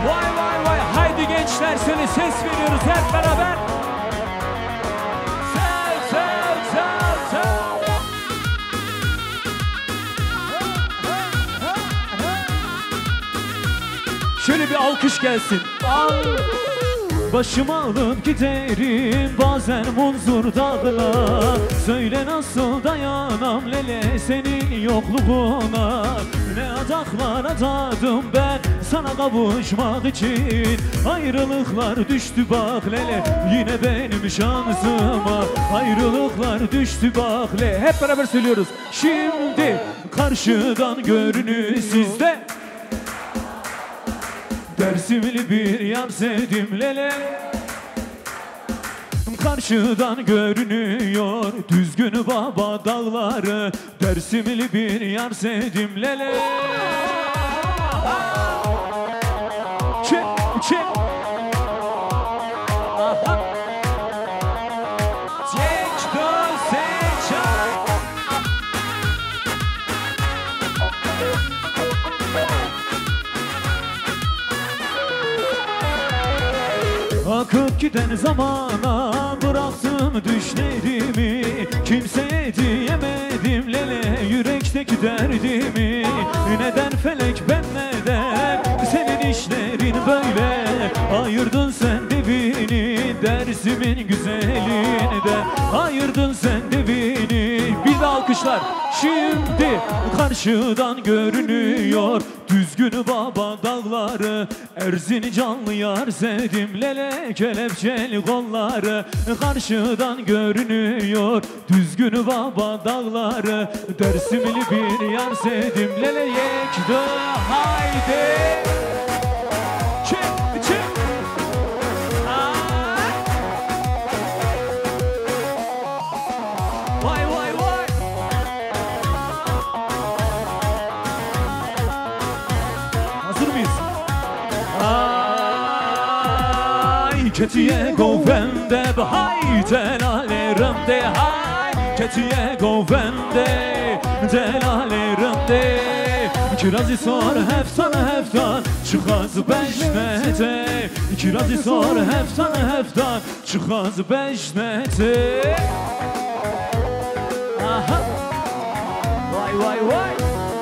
Vay vay vay. Haydi gençler söyle, ses veriyoruz hep beraber. Sev sev sev sev. Şöyle bir alkış gelsin. Al. Başımı alıp giderim bazen Munzur dağına. Söyle nasıl dayanam lele senin yokluğuna. Ne adaklar adadım ben sana kavuşmak için. Ayrılıklar düştü bak lele yine benim şansıma. Ayrılıklar düştü bak lele. Hep beraber söylüyoruz. Şimdi karşıdan görünür sizde. Dersimli bir yar sevdim lele. Karşıdan görünüyor düzgün baba dağları. Dersimli bir yar sevdim lele. Çek çek. Aha. Çek dön seç. Akıp giden zamana bıraktım düşlerimi. Kimseye diyemedim lele yürekteki derdimi. Neden felek ben neden senin işlerin böyle. Ayırdın sen de beni dersimin güzelinde. Ayırdın sen de beni. Bir de alkışlar. Şimdi karşıdan görünüyor düzgün baba dağları. Erzincanlı yar sevdim lele kelepçeli kolları. Karşıdan görünüyor düzgün baba dağları. Dersimli bir yar sevdim lele yekde haydi. Çek çek. Vay vay vay. Hazır mıyız? Ay ketiye govende hay delalerimde hay ketiye govende delalerimde. Kirazı sor heftan çıkaz beşnete. Kirazı sor heftan çıkaz beşnete. Aha. Vay vay vay.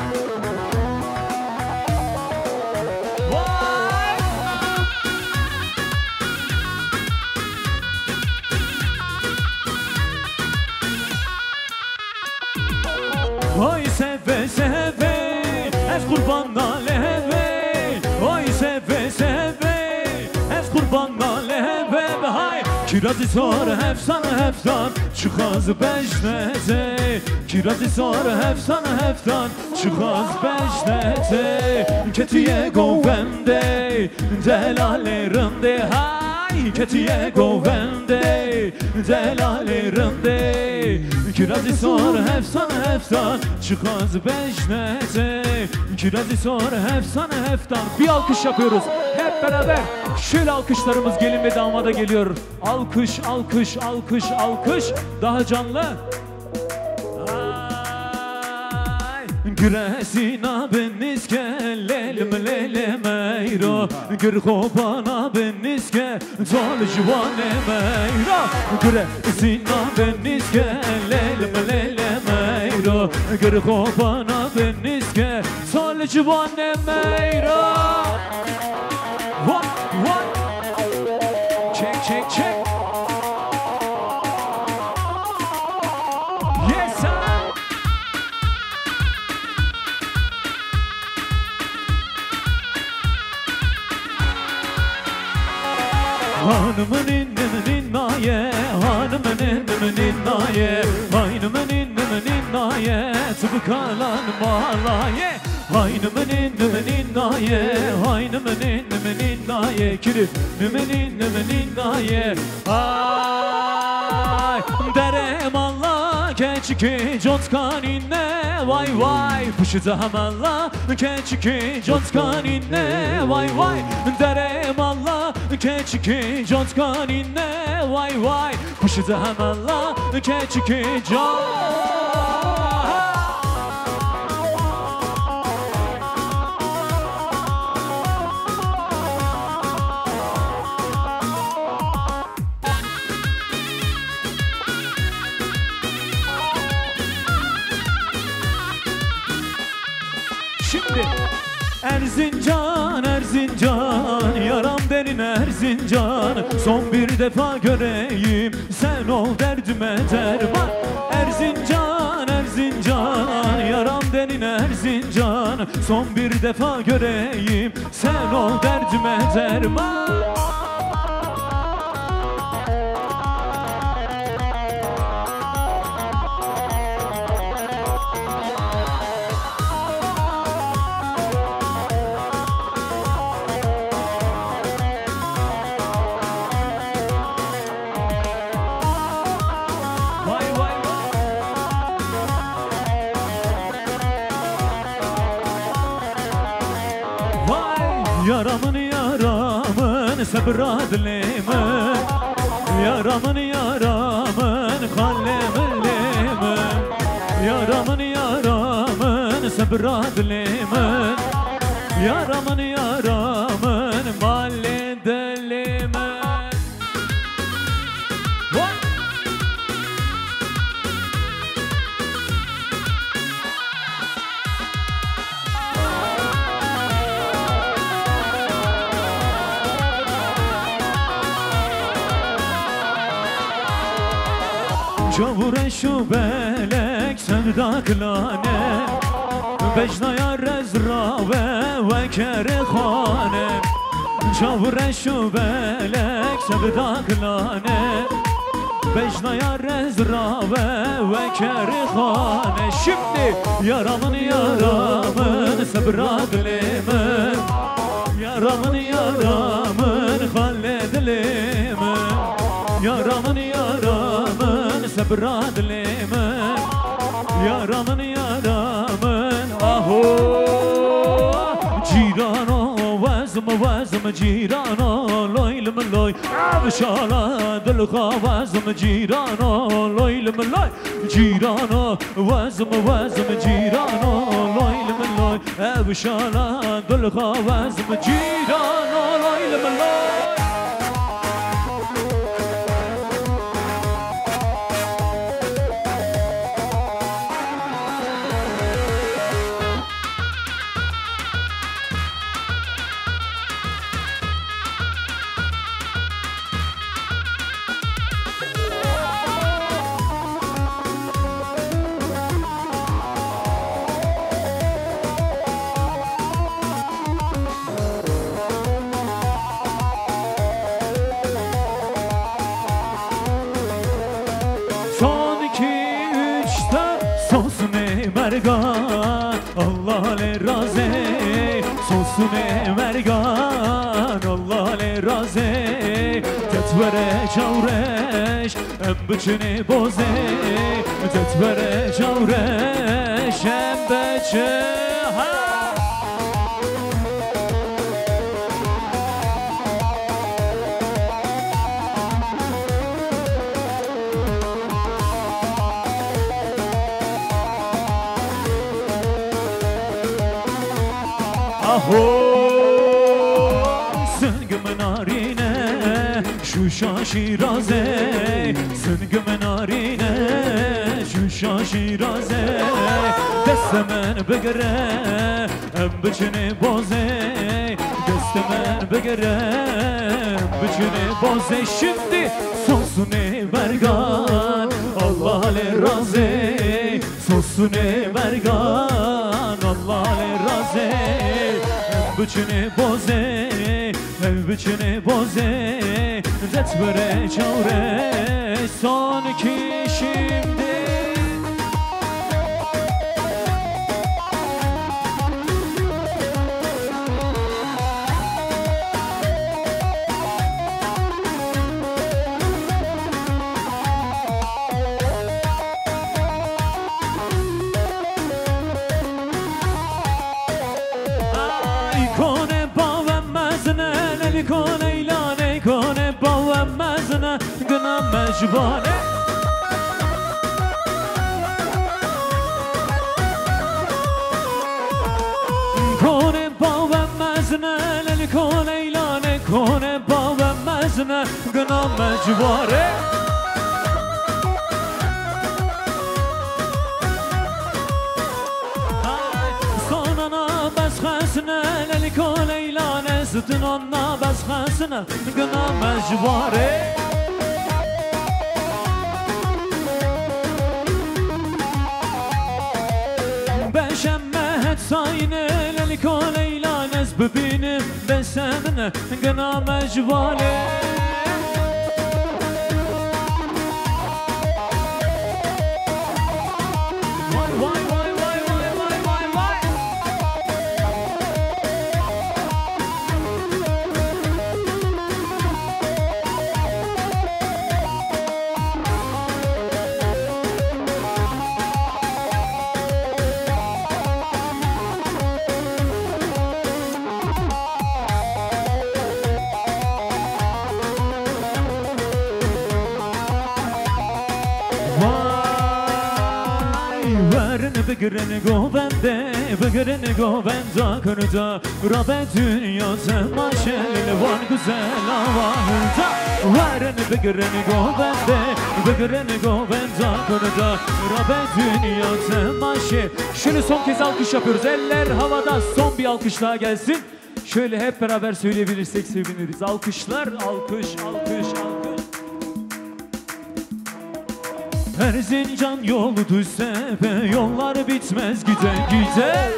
Oy seve seve ez kurbanla leve. Oy seve seve ez kurbanla leve. Hay kirazı sor heftan çıkaz beşnete. Kirazı sor heftan çıkaz beşnete. Ketiye govende delalerimde hay ketiye govende delalerimde. Kirazı sor heftan çıkaz beşnete. Kirazı sor heftan. Bir alkış yapıyoruz hep beraber. Şöyle alkışlarımız gelin ve damada geliyor. Alkış alkış alkış alkış. Daha canlı. Güresina beniske lelim lelemeyro. Gür kopana beniske tol jvane meyro. Güresina beniske lelim lelemeyro. Gür kopana beniske tol jvane meyro. What what? Check check check. Hanımın ninnaye, hanımın ninnaye, hanımın ninnaye, tıbıkalan malaye. Hanımın ninnaye, hanımın ninnaye, kirif ninnaye. Ay, derem Allah keçiki cotkanine, vay vay. Pışıda hamalla keçiki cotkanine, vay vay. Derem Allah keçiki cotkanine, vay vay. Pışıda hamalla keçiki cotkanine. Erzincan, Erzincan, yaram derin Erzincan. Son bir defa göreyim, sen ol derdime derman. Erzincan, Erzincan, yaram derin Erzincan. Son bir defa göreyim, sen ol derdime derman. Yaramın yaramın sabradlimin, yaramın yaramın kallemlimin, yaramın yaramın sabradlimin, yaramın yaramın malledelimin. Cavure şu belek sevda klane, Vecnaya rezrave ve kerehane. Cavure şu belek sevda klane, Vecnaya rezrave ve kerehane. Şimdi yaramın yaramın sabradlimin, yaramın yaramın halledlimin, yaramın yaramın sabradlimin, yaramın yaramın aho. Cirano vazm vazm cirano loylum loy, avşala dilha vazm cirano loylum loy. Cirano vazm vazm cirano loylum loy, avşala dilha vazm cirano loylum loy. Allah le razı, sonsune mergan. Allah le razı, tetvere çavreş, embçini boze. Tetvere çavreş, embçe ha. Süngümün narine şu şaşiraze, süngümün narine şu şaşiraze. Destemen begere embçini boze, destemen begere embçini boze. Şimdi sonsune mergan, Allah le razı, sonsune mergan, Allah le razı. Embçini boze, embçini boze. Zetvere çavre son ki şimdi. Kone ilane kone bavemezne gına mecbane. Kone bavemezne leli kone ilane kone bavemezne gına mecbane. Sonana besxesne Sıtın onna başkasına gına mecbare Beşemme het sayne leliko leyla nezbibini Besemine gına mecbare Bigireni govende, bigireni govenda kırda Rabe dünya temaşeli var güzel havada Vareni bigireni govende, bigireni govenda kırda Rabe dünya temaşeli Şimdi son kez alkış yapıyoruz, eller havada, son bir alkış daha gelsin. Şöyle hep beraber söyleyebilirsek seviniriz. Alkışlar, alkış, alkış, alkış. Erzincan yolu düşse be, yollar bitmez gide gide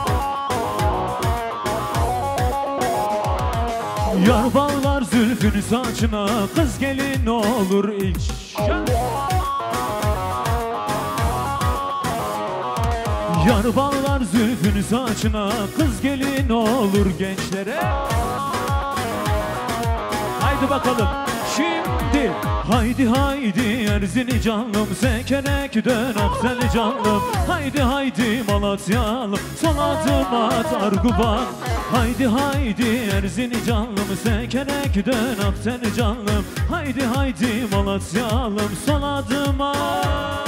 Yar bağlar zülfünü saçına, kız gelin olur inşallah Yar bağlar zülfünü saçına, kız gelin olur gençlere Haydi bakalım şimdi Haydi haydi Erzincanlım, sekerek dön Aksen canlım. Haydi haydi Malatyalım, son adım at Arguban. Haydi haydi Erzincanlım, sekerek dön Aksen canlım. Haydi haydi Malatyalım, son adım at.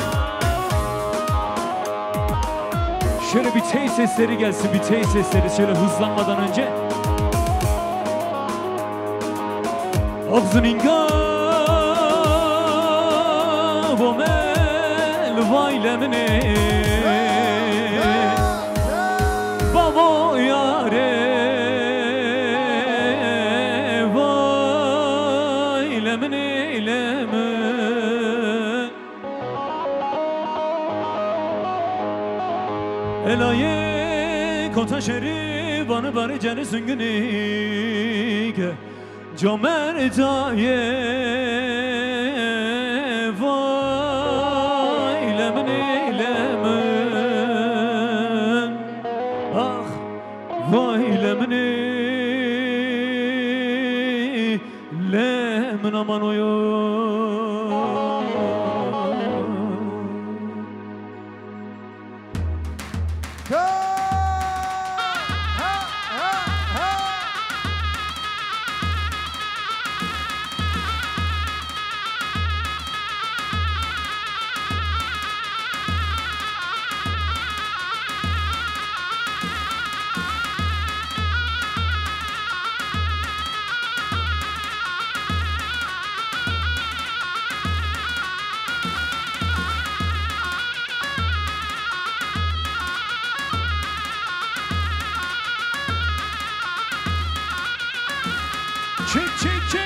Şöyle bir tey sesleri gelsin, bir tey sesleri şöyle hızlanmadan önce. Avzıninga Vomel vaylemine Bavo yare Vaylemine ilemen Elaye kota şeri Vanı bari canı süngünike Comer daye Vaylemen eylemen Ah vaylemen eylemen aman oyun Çek çek çek.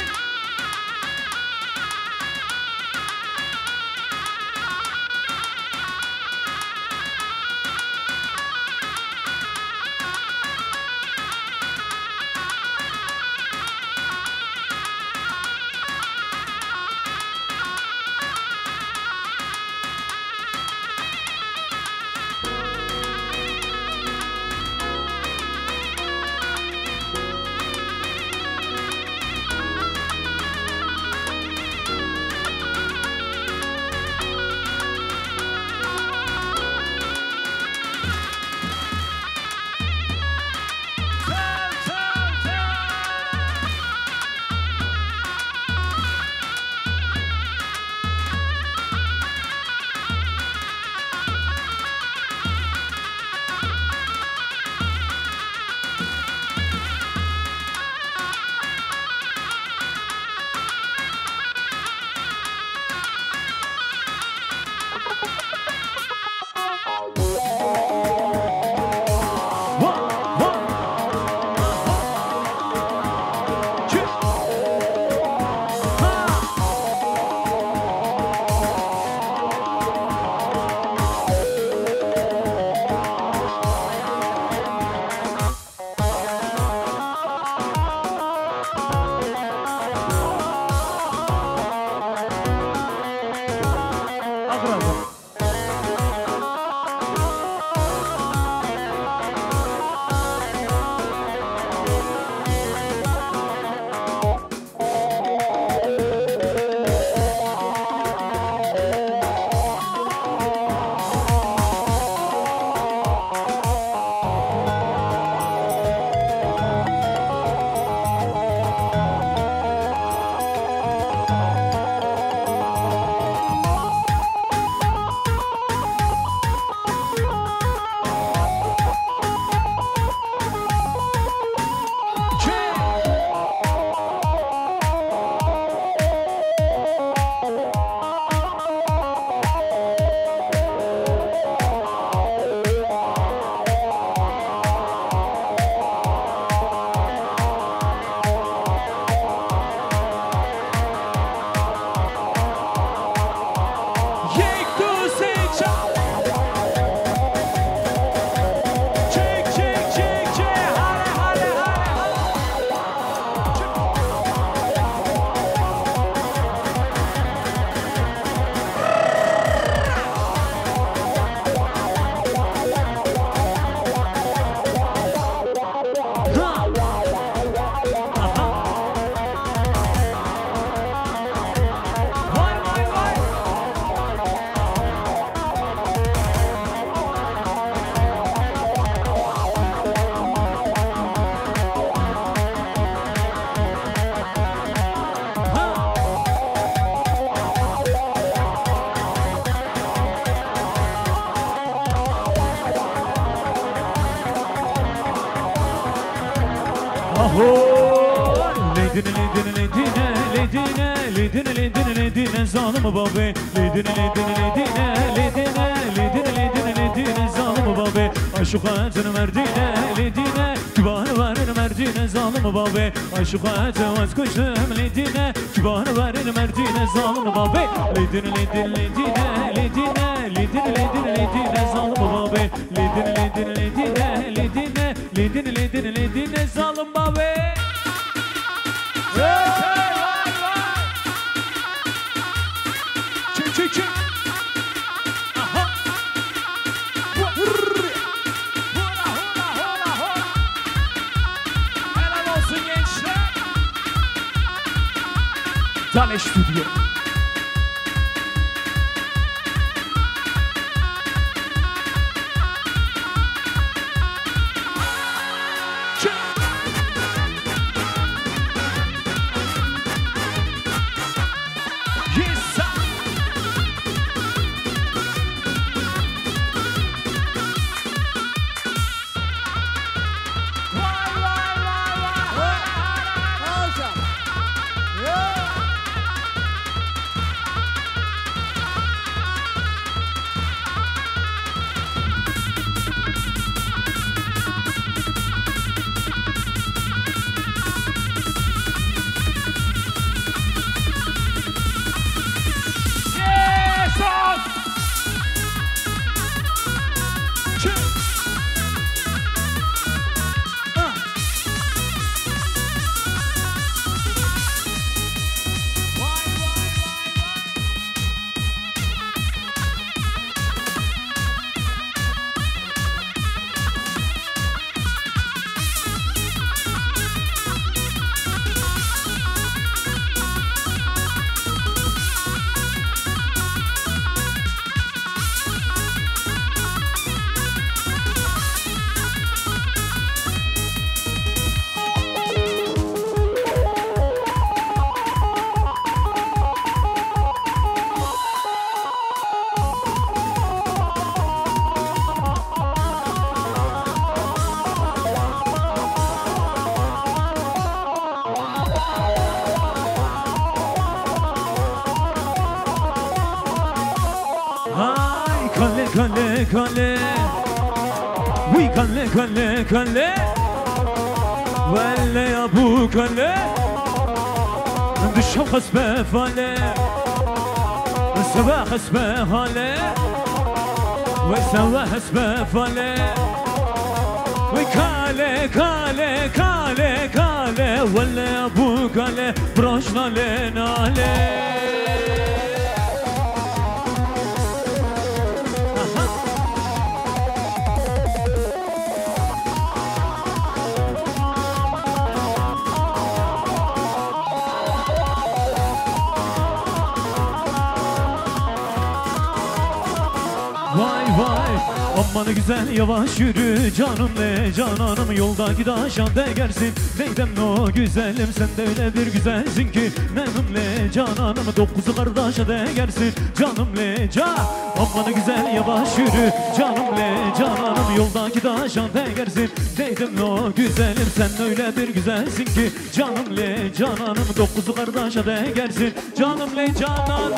Ledine zalim babe Ledine zalim babe Aşukatın merdine Ledine kibar verin merdine zalim babe Aşukatı vazgeçtim Ledine kibar verin merdine zalim babe Ledine zalim babe Ledine zalim babe Çık aha hula helal olsun gençler Tane Stüdyo kale Uy kale Velle ya bu kale Düşem hasbe fale Sabah hasbe hale Ve sabah hasbe fale Ve kale Velle ya bu kale Broşna le nale Aman güzel yavaş yürü canım ne cananım yoldaki taşan değersin Neydem no güzelim sen de öyle bir güzelsin ki Nenimle cananım dokuzu kardeşe değersin canım le Aman güzel yavaş yürü canım le cananım yoldaki taşan değersin Neydem no güzelim sen öyle bir güzelsin ki Canım le cananım dokuzu kardeşe değersin canım le cananım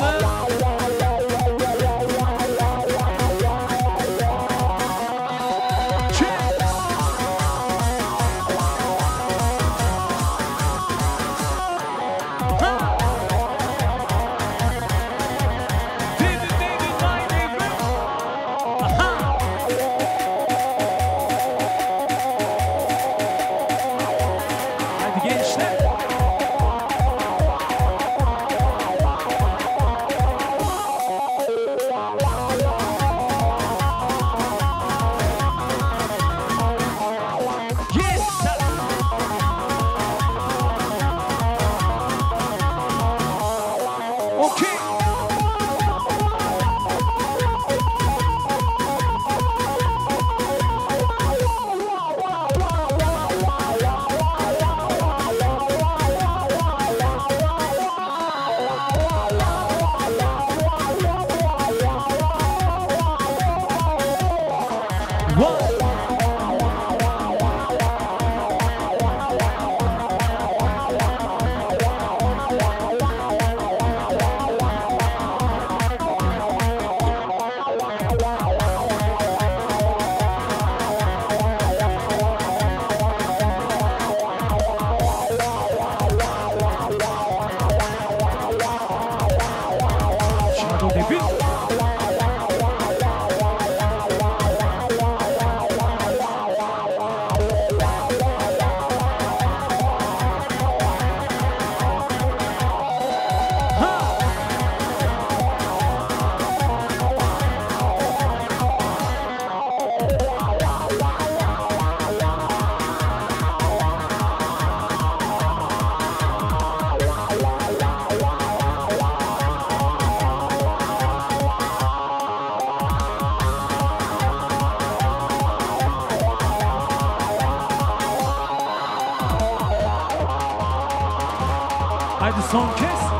Haydi son kez.